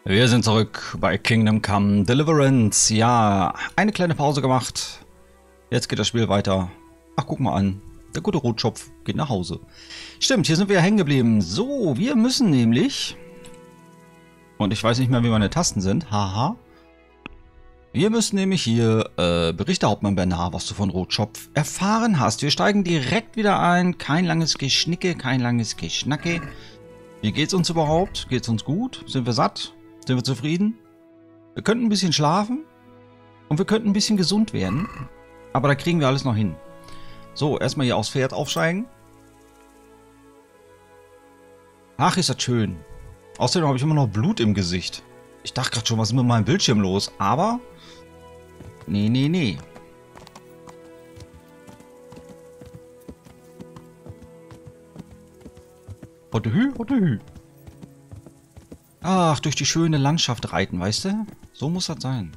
Wir sind zurück bei Kingdom Come Deliverance. Ja, eine kleine Pause gemacht. Jetzt geht das Spiel weiter. Ach, guck mal an. Der gute Rotschopf geht nach Hause. Stimmt, hier sind wir ja hängen geblieben. So, wir müssen nämlich... Und ich weiß nicht mehr, wie meine Tasten sind. Haha. Wir müssen nämlich hier, berichte Hauptmann Bernard, was du von Rotschopf erfahren hast. Wir steigen direkt wieder ein. Kein langes Geschnicke, kein langes Geschnacke. Wie geht's uns überhaupt? Geht's uns gut? Sind wir satt? Sind wir zufrieden? Wir könnten ein bisschen schlafen. Und wir könnten ein bisschen gesund werden. Aber da kriegen wir alles noch hin. So, erstmal hier aufs Pferd aufsteigen. Ach, ist das schön. Außerdem habe ich immer noch Blut im Gesicht. Ich dachte gerade schon, was ist mit meinem Bildschirm los? Aber... Nee, nee, nee. Hottehü, hottehü. Ach, durch die schöne Landschaft reiten, weißt du? So muss das sein.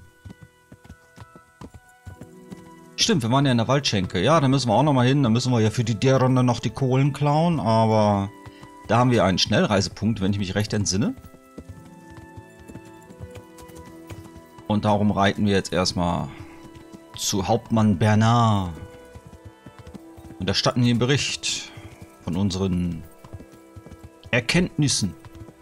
Stimmt, wir waren ja in der Waldschenke. Ja, da müssen wir auch nochmal hin. Da müssen wir ja für die der Runde noch die Kohlen klauen. Aber da haben wir einen Schnellreisepunkt, wenn ich mich recht entsinne. Und darum reiten wir jetzt erstmal zu Hauptmann Bernard. Und erstatten ihm Bericht von unseren Erkenntnissen.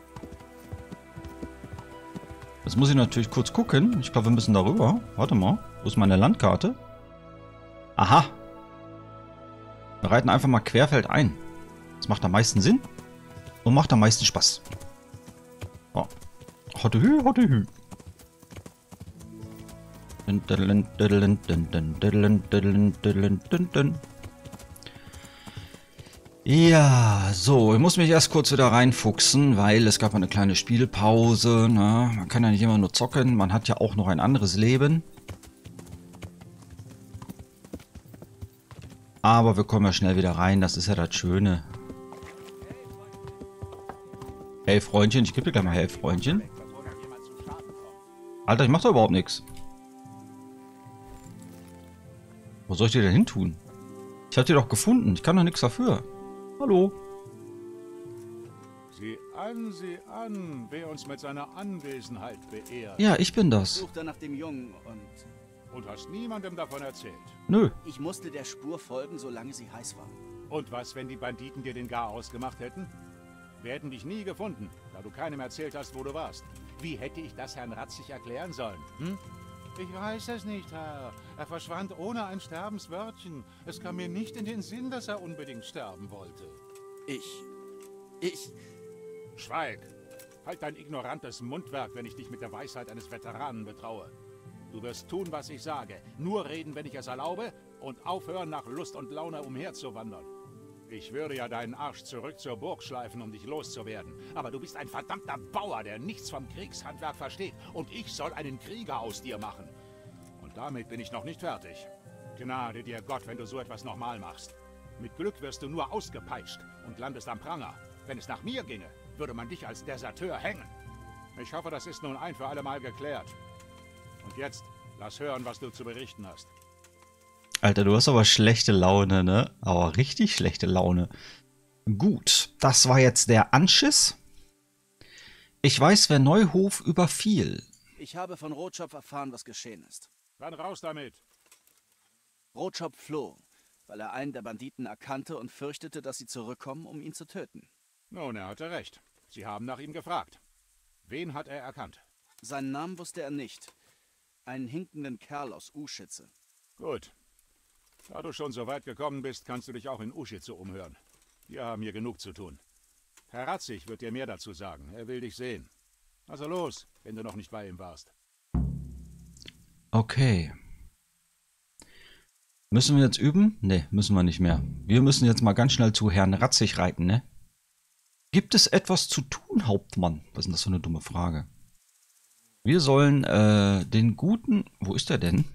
Jetzt muss ich natürlich kurz gucken. Ich glaube, wir müssen darüber. Warte mal. Wo ist meine Landkarte? Aha. Wir reiten einfach mal querfeldein. Das macht am meisten Sinn. Und macht am meisten Spaß. So. Hottehü, hottehü. Ja, so, ich muss mich erst kurz wieder reinfuchsen, weil es gab eine kleine Spielpause. Ne? Man kann ja nicht immer nur zocken, man hat ja auch noch ein anderes Leben. Aber wir kommen ja schnell wieder rein, das ist ja das Schöne. Hey Freundchen, ich gebe dir gleich mal hey Freundchen. Alter, ich mach doch überhaupt nichts. Wo soll ich dir denn hin tun? Ich hab dir doch gefunden, ich kann doch nichts dafür. Hallo. Sieh an, wer uns mit seiner Anwesenheit beehrt. Ja, ich bin das. Suchte nach dem Jungen Und hast niemandem davon erzählt. Nö. ich musste der Spur folgen, solange sie heiß war. Und was, wenn die Banditen dir den Garaus gemacht hätten? Wir hätten dich nie gefunden, da du keinem erzählt hast, wo du warst. Wie hätte ich das Herrn Ratzig erklären sollen? Hm? Ich weiß es nicht, Herr. Er verschwand ohne ein Sterbenswörtchen. Es kam mir nicht in den Sinn, dass er unbedingt sterben wollte. Ich... Schweig! Halt dein ignorantes Mundwerk, wenn ich dich mit der Weisheit eines Veteranen betraue. Du wirst tun, was ich sage. Nur reden, wenn ich es erlaube. Und aufhören, nach Lust und Laune umherzuwandern. Ich würde ja deinen Arsch zurück zur Burg schleifen, um dich loszuwerden. Aber du bist ein verdammter Bauer, der nichts vom Kriegshandwerk versteht. Und ich soll einen Krieger aus dir machen. Und damit bin ich noch nicht fertig. Gnade dir Gott, wenn du so etwas nochmal machst. Mit Glück wirst du nur ausgepeitscht und landest am Pranger. Wenn es nach mir ginge, würde man dich als Deserteur hängen. Ich hoffe, das ist nun ein für alle Mal geklärt. Und jetzt, lass hören, was du zu berichten hast. Alter, du hast aber schlechte Laune, ne? Aber richtig schlechte Laune. Gut, das war jetzt der Anschiss. Ich weiß, wer Neuhof überfiel. Ich habe von Rotschopf erfahren, was geschehen ist. Dann raus damit. Rotschopf floh, weil er einen der Banditen erkannte und fürchtete, dass sie zurückkommen, um ihn zu töten. Nun, er hatte recht. Sie haben nach ihm gefragt. Wen hat er erkannt? Seinen Namen wusste er nicht. Einen hinkenden Kerl aus Uschitze. Gut. Da du schon so weit gekommen bist, kannst du dich auch in Uschitze umhören. Wir haben hier genug zu tun. Herr Ratzig wird dir mehr dazu sagen. Er will dich sehen. Also los, wenn du noch nicht bei ihm warst. Okay. Müssen wir jetzt üben? Ne, müssen wir nicht mehr. Wir müssen jetzt mal ganz schnell zu Herrn Ratzig reiten, ne? Gibt es etwas zu tun, Hauptmann? Was ist denn das für eine dumme Frage? Wir sollen den guten... Wo ist er denn?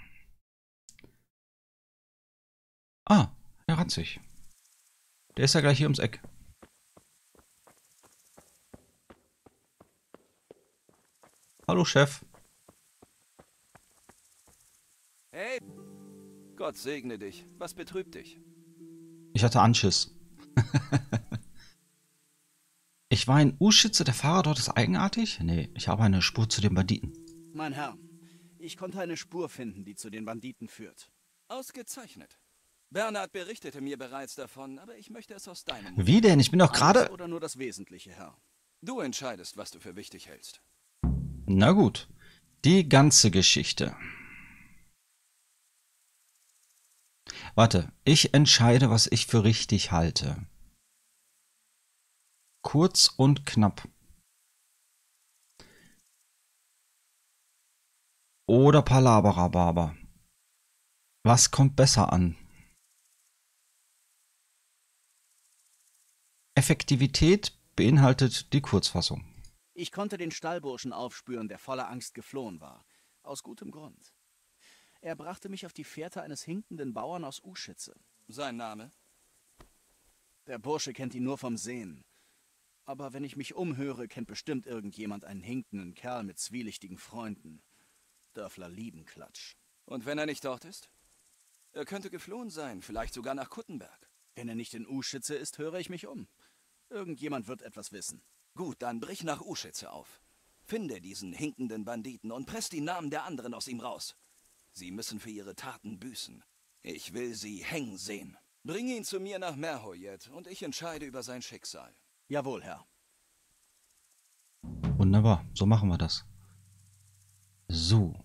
Ah, Herr Ratzig. Der ist ja gleich hier ums Eck. Hallo, Chef. Hey! Gott segne dich. Was betrübt dich? Ich hatte Anschiss. Ich war in Uschitze, der Fahrer dort ist eigenartig? Nee, ich habe eine Spur zu den Banditen. Mein Herr, ich konnte eine Spur finden, die zu den Banditen führt. Ausgezeichnet. Bernhard berichtete mir bereits davon, aber ich möchte es aus deinem Mund. Wie denn? Ich bin doch Alles gerade... oder nur das Wesentliche, Herr? Du entscheidest, was du für wichtig hältst. Na gut. Die ganze Geschichte. Warte, ich entscheide, was ich für richtig halte. Kurz und knapp. Oder Palaberababer. Was kommt besser an? Effektivität beinhaltet die Kurzfassung. Ich konnte den Stallburschen aufspüren, der voller Angst geflohen war. Aus gutem Grund. Er brachte mich auf die Fährte eines hinkenden Bauern aus Uschitze. Sein Name? Der Bursche kennt ihn nur vom Sehen. Aber wenn ich mich umhöre, kennt bestimmt irgendjemand einen hinkenden Kerl mit zwielichtigen Freunden. Dörfler lieben Klatsch. Und wenn er nicht dort ist? Er könnte geflohen sein, vielleicht sogar nach Kuttenberg. Wenn er nicht in Uschitze ist, höre ich mich um. Irgendjemand wird etwas wissen. Gut, dann brich nach Uschitze auf. Finde diesen hinkenden Banditen und presst die Namen der anderen aus ihm raus. Sie müssen für ihre Taten büßen. Ich will sie hängen sehen. Bring ihn zu mir nach Merhoyet und ich entscheide über sein Schicksal. Jawohl, Herr. Wunderbar, so machen wir das. So,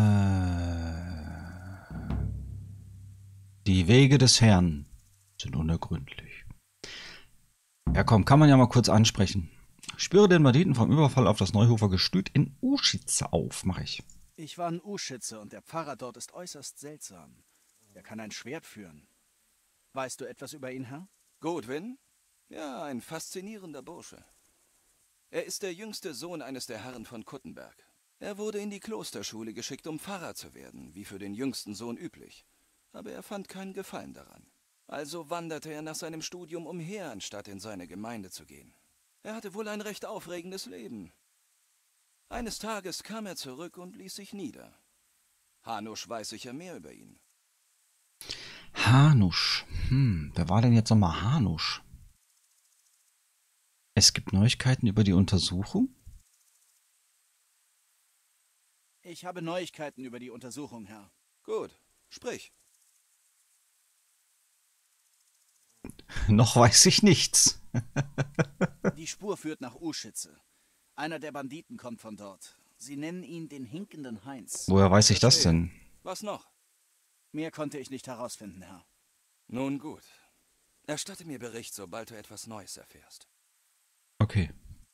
die Wege des Herrn sind unergründlich. Ja komm, kann man ja mal kurz ansprechen. Spüre den Banditen vom Überfall auf das Neuhofer Gestüt in Uschitze auf, mache ich. Ich war in Uschitze und der Pfarrer dort ist äußerst seltsam. Er kann ein Schwert führen. Weißt du etwas über ihn, Herr? Godwin? Ja, ein faszinierender Bursche. Er ist der jüngste Sohn eines der Herren von Kuttenberg. Er wurde in die Klosterschule geschickt, um Pfarrer zu werden, wie für den jüngsten Sohn üblich. Aber er fand keinen Gefallen daran. Also wanderte er nach seinem Studium umher, anstatt in seine Gemeinde zu gehen. Er hatte wohl ein recht aufregendes Leben. Eines Tages kam er zurück und ließ sich nieder. Hanusch weiß sicher mehr über ihn. Hanusch. Wer war denn jetzt nochmal Hanusch? Es gibt Neuigkeiten über die Untersuchung? Ich habe Neuigkeiten über die Untersuchung, Herr. Gut, sprich. Noch weiß ich nichts. Die Spur führt nach Uschitze. Einer der Banditen kommt von dort. Sie nennen ihn den hinkenden Heinz. Woher weiß ich das denn? Was noch? Mehr konnte ich nicht herausfinden, Herr. Nun gut. Erstatte mir Bericht, sobald du etwas Neues erfährst. Okay.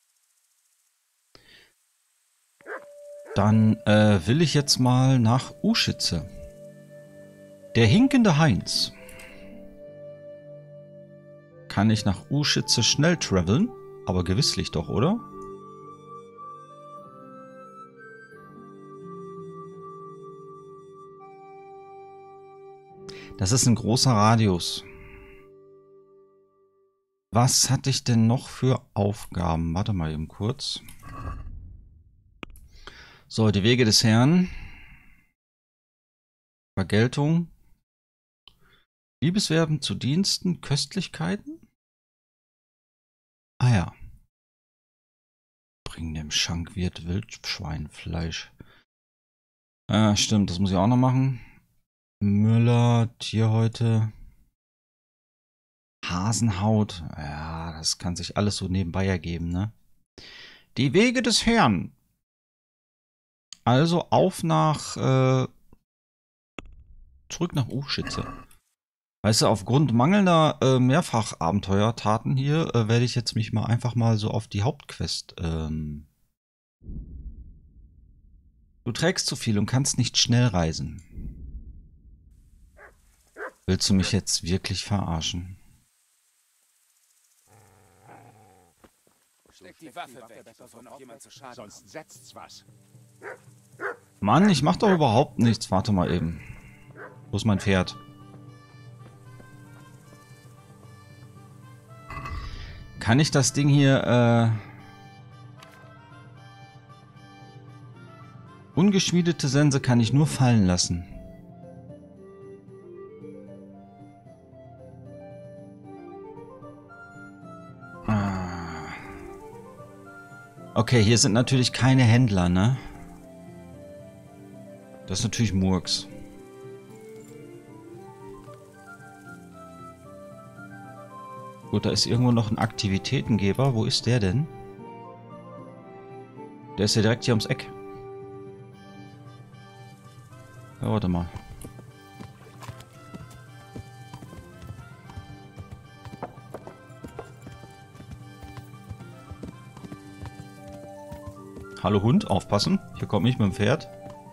Dann will ich jetzt mal nach Uschitze. Der hinkende Heinz. Kann ich nach Uschitze schnell traveln? Aber gewisslich doch, oder? Das ist ein großer Radius. Was hatte ich denn noch für Aufgaben? Warte mal eben kurz. So, die Wege des Herrn. Vergeltung. Liebeswerben zu Diensten. Köstlichkeiten. Ah ja. Bring dem Schankwirt Wildschweinfleisch. Stimmt, das muss ich auch noch machen. Müller, Tierhäute. Hasenhaut. Ja, das kann sich alles so nebenbei ergeben, ne? Die Wege des Herrn. Also auf nach, zurück nach Uschitze. Weißt du, aufgrund mangelnder Mehrfachabenteuertaten hier werde ich jetzt mich mal einfach mal so auf die Hauptquest. Du trägst zu viel und kannst nicht schnell reisen. Willst du mich jetzt wirklich verarschen? Steck die Waffe weg, bevor noch jemand zu Schaden kommt. Sonst setzt's was. Mann, ich mach doch überhaupt nichts. Warte mal eben. Wo ist mein Pferd? Kann ich das Ding hier, ungeschmiedete Sense kann ich nur fallen lassen. Okay, hier sind natürlich keine Händler, ne? Das ist natürlich Murks. Gut, da ist irgendwo noch ein Aktivitätengeber. Wo ist der denn? Der ist ja direkt hier ums Eck. Ja, warte mal. Hallo Hund, aufpassen. Hier kommt ich mit dem Pferd.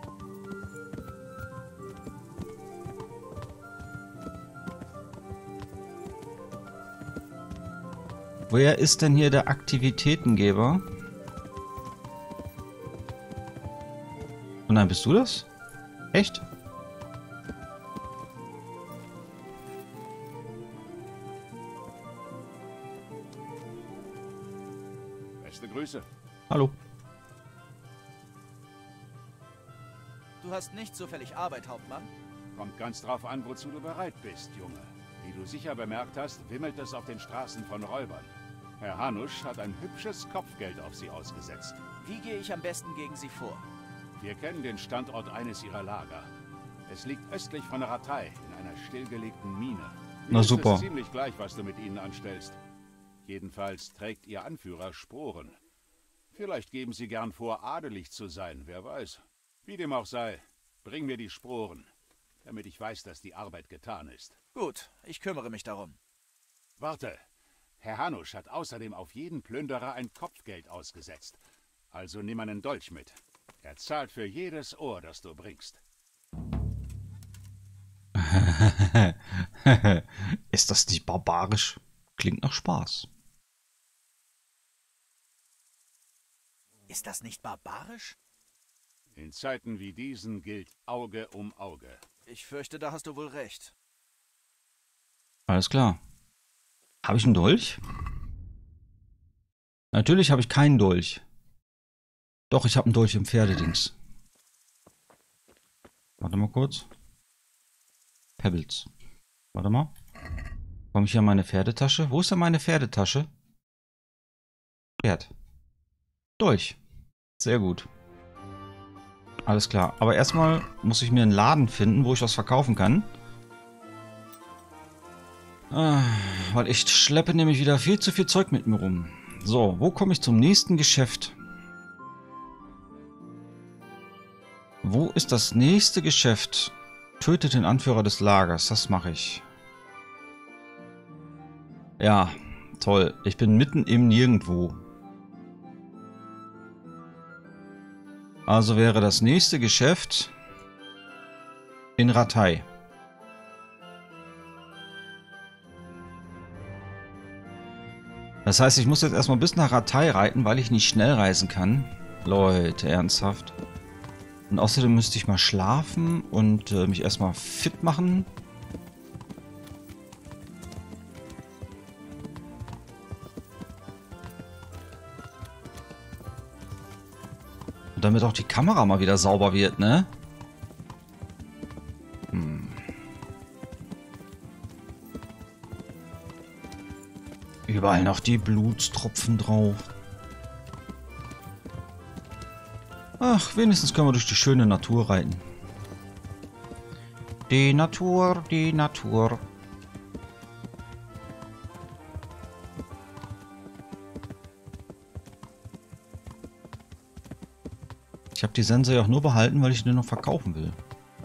Wer ist denn hier der Aktivitätengeber? Oh nein, bist du das? Echt? Beste Grüße. Hallo. Du hast nicht zufällig Arbeit, Hauptmann? Kommt ganz drauf an, wozu du bereit bist, Junge. Wie du sicher bemerkt hast, wimmelt es auf den Straßen von Räubern. Herr Hanusch hat ein hübsches Kopfgeld auf sie ausgesetzt. Wie gehe ich am besten gegen sie vor? Wir kennen den Standort eines ihrer Lager. Es liegt östlich von Ratay, in einer stillgelegten Mine. Na super. Es ist ziemlich gleich, was du mit ihnen anstellst. Jedenfalls trägt ihr Anführer Sporen. Vielleicht geben sie gern vor, adelig zu sein, wer weiß. Wie dem auch sei, bring mir die Sporen, damit ich weiß, dass die Arbeit getan ist. Gut, ich kümmere mich darum. Warte, Herr Hanusch hat außerdem auf jeden Plünderer ein Kopfgeld ausgesetzt. Also nimm einen Dolch mit. Er zahlt für jedes Ohr, das du bringst. Ist das nicht barbarisch? Klingt nach Spaß. Ist das nicht barbarisch? In Zeiten wie diesen gilt Auge um Auge. Ich fürchte, da hast du wohl recht. Alles klar. Habe ich einen Dolch? Natürlich habe ich keinen Dolch. Doch, ich habe einen Dolch im Pferdedings. Warte mal kurz. Pebbles. Warte mal. Komme ich hier an meine Pferdetasche? Wo ist denn meine Pferdetasche? Pferd. Dolch. Sehr gut. Alles klar. Aber erstmal muss ich mir einen Laden finden, wo ich was verkaufen kann. Weil ich schleppe nämlich wieder viel zu viel Zeug mit mir rum. So, wo komme ich zum nächsten Geschäft? Wo ist das nächste Geschäft? Tötet den Anführer des Lagers. Das mache ich. Ja, toll. Ich bin mitten im Nirgendwo. Also wäre das nächste Geschäft in Ratay. Das heißt, ich muss jetzt erstmal bis nach Ratay reiten, weil ich nicht schnell reisen kann. Leute, ernsthaft. Und außerdem müsste ich mal schlafen und mich erstmal fit machen. Und damit auch die Kamera mal wieder sauber wird, ne? Überall noch die Blutstropfen drauf. Ach, wenigstens können wir durch die schöne Natur reiten. Die Natur, die Natur. Ich habe die Sense ja auch nur behalten, weil ich den noch verkaufen will.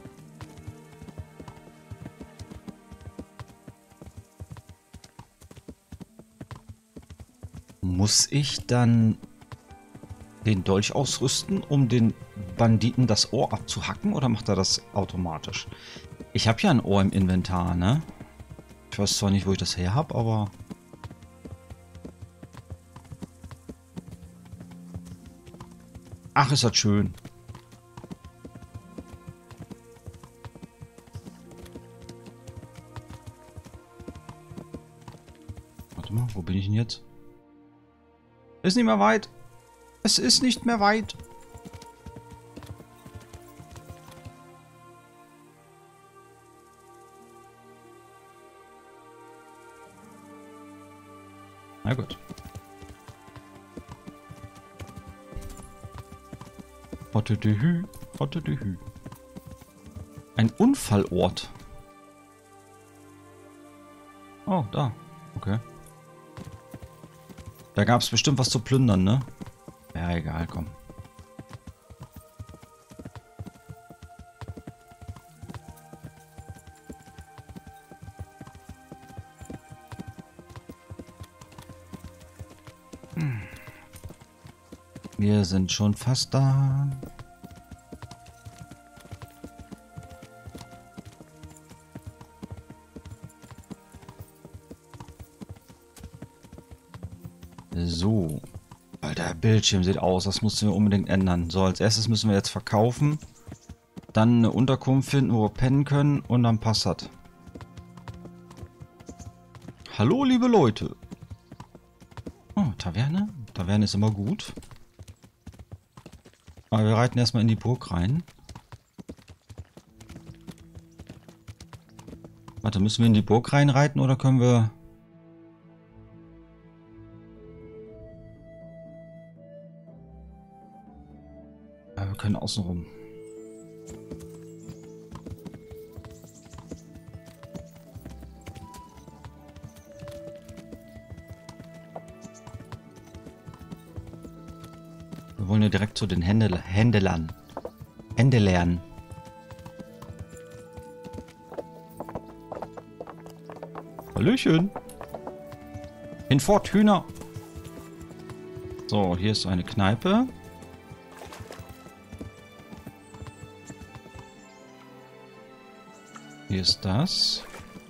Muss ich dann den Dolch ausrüsten, um den Banditen das Ohr abzuhacken, oder macht er das automatisch? Ich habe ja ein Ohr im Inventar, ne? Ich weiß zwar nicht, wo ich das her habe, aber... Ach, ist das schön. Warte mal, wo bin ich denn jetzt? Ist nicht mehr weit. Es ist nicht mehr weit. Na gut. Hottedehü, Hottedehü. Ein Unfallort. Oh, da. Okay. Da gab es bestimmt was zu plündern, ne? Ja, egal, komm. Wir sind schon fast da. So. Alter, Bildschirm sieht aus. Das mussten wir unbedingt ändern. So, als erstes müssen wir jetzt verkaufen. Dann eine Unterkunft finden, wo wir pennen können. Und dann passt das. Hallo, liebe Leute. Oh, Taverne. Taverne ist immer gut. Aber wir reiten erstmal in die Burg rein. Warte, müssen wir in die Burg reinreiten oder können wir... Ja, wir können außen rum. Wir wollen ja direkt zu den Händlern. Händlern. Hallöchen. Hinfort, Hühner. So, hier ist eine Kneipe. Hier ist das.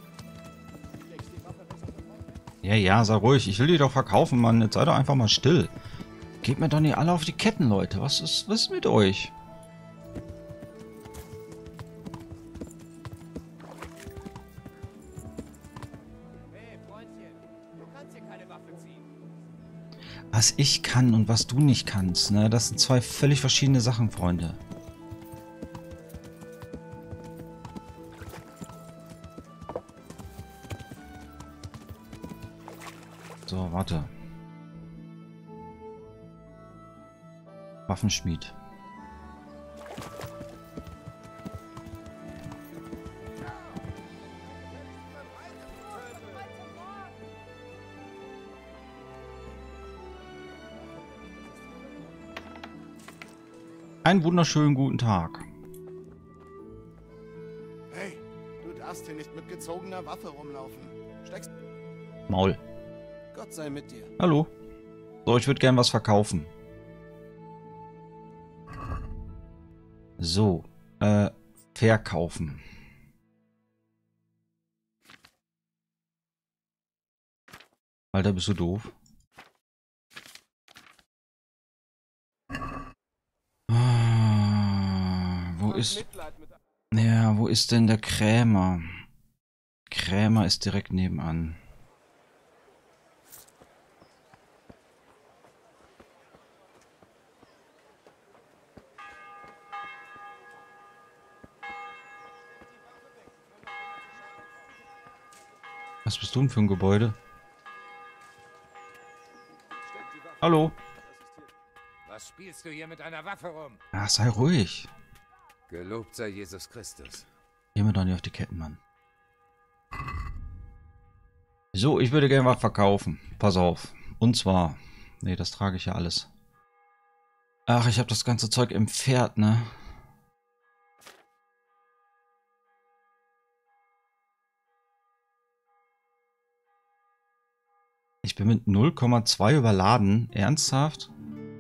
Ja, ja, sei ruhig. Ich will die doch verkaufen, Mann. Jetzt sei doch einfach mal still. Geht mir doch nicht alle auf die Ketten, Leute. Was ist mit euch? Hey, Freundchen, du kannst hier keine Waffe ziehen. Was ich kann und was du nicht kannst, ne? Das sind zwei völlig verschiedene Sachen, Freunde. So, warte. Waffenschmied. Einen wunderschönen guten Tag. Hey, du darfst hier nicht mit gezogener Waffe rumlaufen. Steckst. Maul. Gott sei mit dir. Hallo. So, ich würde gern was verkaufen. So, verkaufen. Alter, bist du doof? Wo ist... Ja, wo ist denn der Krämer? Krämer ist direkt nebenan. Was bist du denn für ein Gebäude? Hallo? Was spielst du hier mit einer Waffe rum? Ach, sei ruhig. Gelobt sei Jesus Christus. Geh mir doch nicht auf die Ketten, Mann. So, ich würde gerne was verkaufen. Pass auf. Und zwar... Nee, das trage ich ja alles. Ach, ich habe das ganze Zeug im Pferd, ne? Ich bin mit 0,2 überladen. Ernsthaft?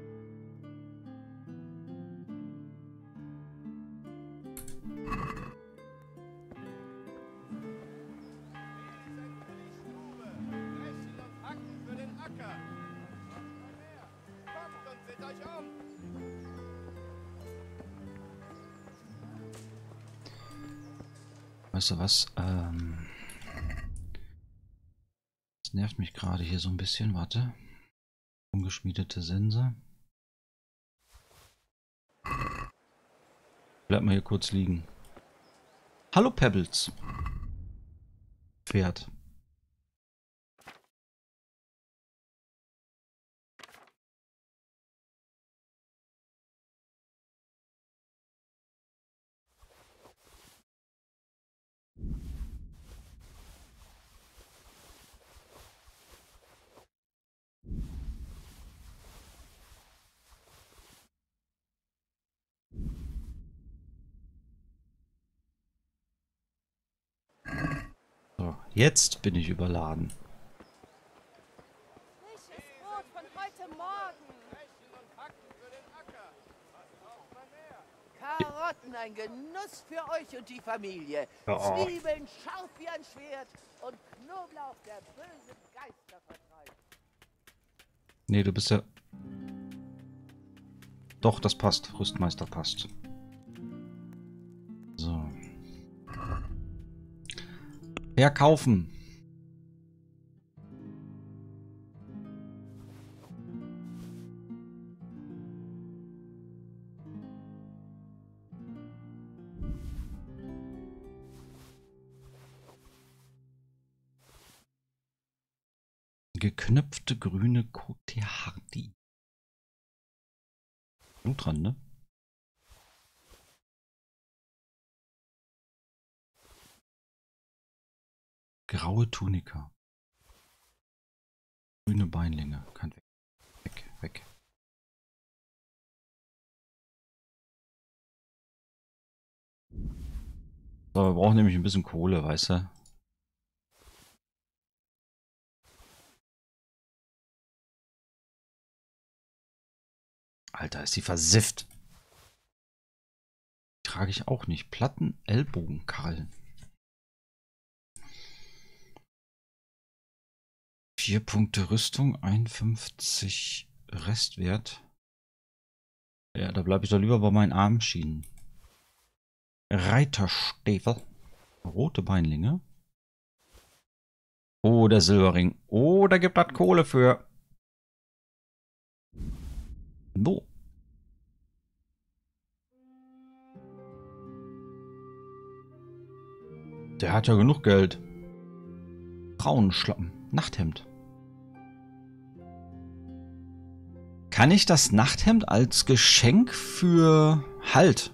Weißt du was? Das nervt mich gerade hier so ein bisschen. Warte. Ungeschmiedete Sense. Bleib mal hier kurz liegen. Hallo Pebbles. Pferd. Jetzt bin ich überladen. Frisches Brot von heute Morgen. Karotten, ein Genuss für euch und die Familie. Oh. Zwiebeln scharf wie ein Schwert und Knoblauch, der böse Geister vertreibt. Nee, du bist ja... Doch, das passt. Rüstmeister passt. So. Verkaufen. Geknöpfte grüne Côte Hardy. Blut dran, ne? Graue Tunika. Grüne Beinlinge. Kann weg. Weg, weg. So, wir brauchen nämlich ein bisschen Kohle, weißt du? Alter, ist die versifft. Trage ich auch nicht. Platten, Ellbogenkarren. 4 Punkte Rüstung, 51 Restwert. Ja, da bleibe ich doch lieber bei meinen Armschienen. Reiterstäfel. Rote Beinlinge. Oh, der Silberring. Oh, da gibt das Kohle für. So. Der hat ja genug Geld. Frauenschlappen. Nachthemd. Kann ich das Nachthemd als Geschenk für Halt?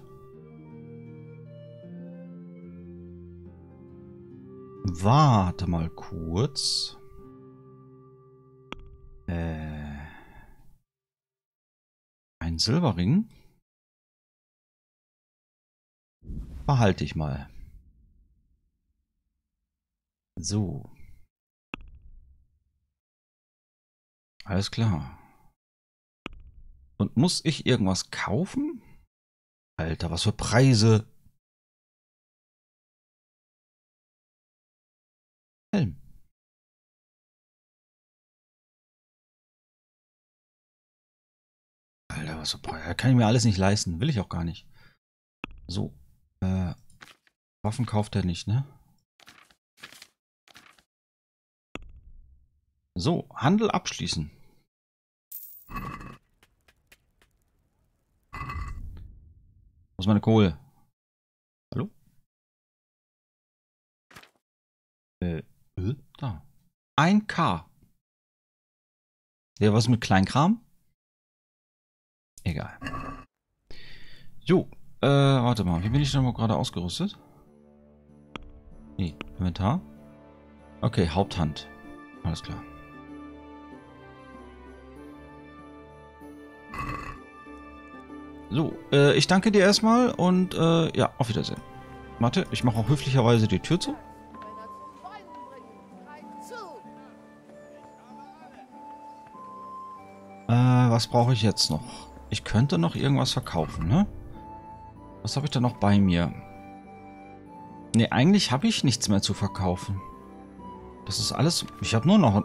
Warte mal kurz. Ein Silberring? Behalte ich mal. So. Alles klar. Und muss ich irgendwas kaufen? Alter, was für Preise. Helm. Alter, was für Preise. Kann ich mir alles nicht leisten. Will ich auch gar nicht. So. Waffen kauft er nicht, ne? So, Handel abschließen. Wo ist meine Kohle? Hallo? Da. 1K. Ja, was mit Kleinkram? Egal. Jo, warte mal. Wie bin ich denn mal gerade ausgerüstet? Nee, Inventar. Okay, Haupthand. Alles klar. So, ich danke dir erstmal und ja, auf Wiedersehen. Warte, ich mache auch höflicherweise die Tür zu. Männer zum Weinen bringen, greif zu! Was brauche ich jetzt noch? Ich könnte noch irgendwas verkaufen, ne? Was habe ich da noch bei mir? Ne, eigentlich habe ich nichts mehr zu verkaufen. Das ist alles... Ich habe nur noch...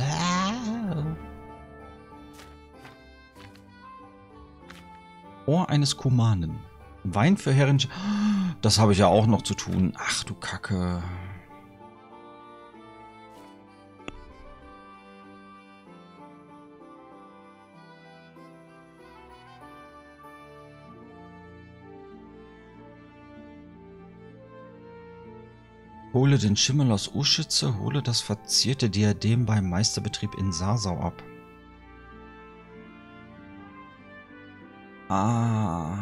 Ohr eines Kumanen. Wein für Herren... Das habe ich ja auch noch zu tun. Ach du Kacke. Hole den Schimmel aus Uschitze, hole das verzierte Diadem beim Meisterbetrieb in Sarsau ab. Ah.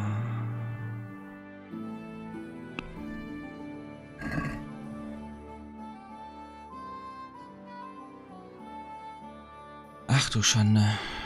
Ach du Schande.